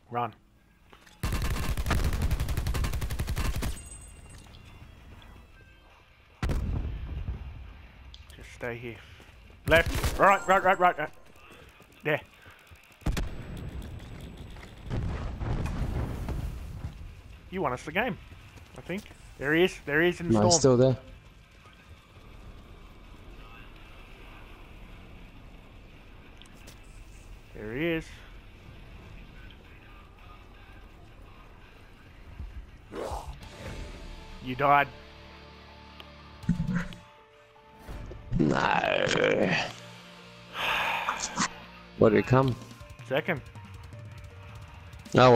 Run. Just stay here. Left. Right. There. You won us the game, I think. There he is. There he is in the No, storm. he's still there. There he is. You died. No. Where did it come? Second. Oh.